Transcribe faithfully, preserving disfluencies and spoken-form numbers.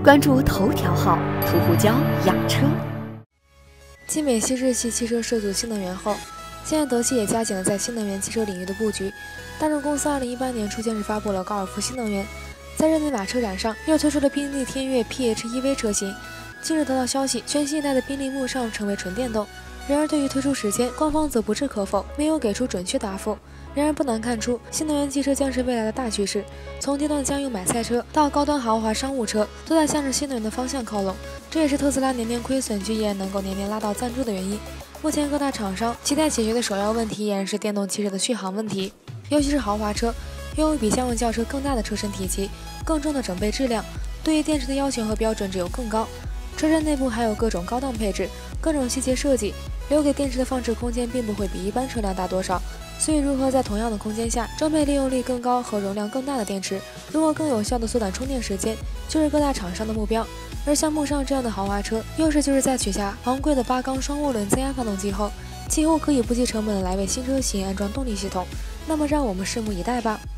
关注头条号途虎椒养车。 继美系、日系汽车涉足新能源后，现在德系也加紧了在新能源汽车领域的布局。大众公司二零一八年初先是发布了高尔夫新能源，在日内瓦车展上又推出了宾利天越 P H E V 车型。近日得到消息，全新一代的宾利慕尚成为纯电动。然而对于推出时间，官方则不置可否，没有给出准确答复。然而不难看出，新能源汽车将是未来的大趋势，从低端家用买菜车到高端豪华商务车，都在向着新能源的方向靠拢。这也是特斯拉年年亏损却依然能够年年拉到赞助的原因。目前各大厂商期待解决的首要问题依然是电动汽车的续航问题，尤其是豪华车，拥有比家用轿车更大的车身体积、更重的整备质量，对于电池的要求和标准只有更高。车身内部还有各种高档配置，各种细节设计，留给电池的放置空间并不会比一般车辆大多少。所以如何在同样的空间下装配利用率更高和容量更大的电池，如何更有效地缩短充电时间，就是各大厂商的目标。而像慕尚这样的豪华车，优势就是在取下昂贵的八缸双涡轮增压发动机后，几乎可以不计成本的来为新车型安装动力系统。那么让我们拭目以待吧。